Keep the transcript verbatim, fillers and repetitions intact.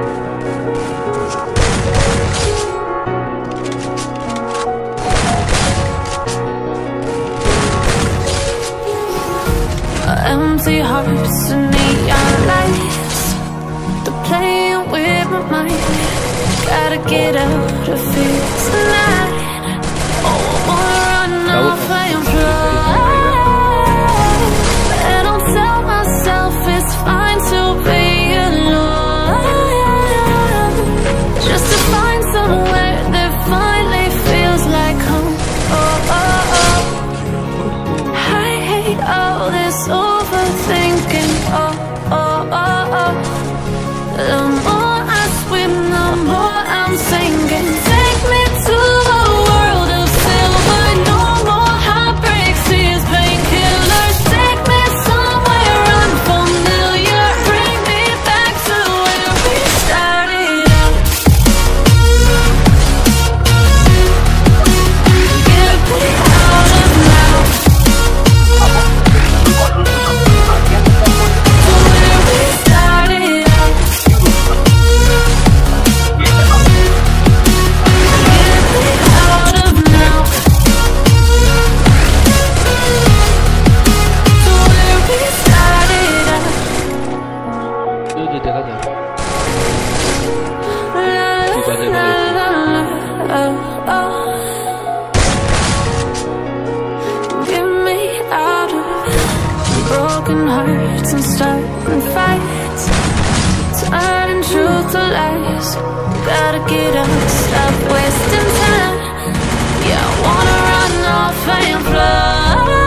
Empty hearts and neon lights, they're playing with my mind. Gotta get out of here tonight. Oh, I wanna run off and fly, and I'll tell myself it's fine to be alone, just to find somewhere that finally feels like home. Oh, oh, oh. I hate all this overthinking. Oh, oh, oh, oh. The more I swim, the more I'm sinking. Take me to a world of silver. No more heartbreaks, tears, painkillers. Take me somewhere unfamiliar. Bring me back to where we started out. Get me out of now. Broken hearts and starting fights, turning truth to lies. Gotta get up, stop wasting time. Yeah, I wanna run off and fly.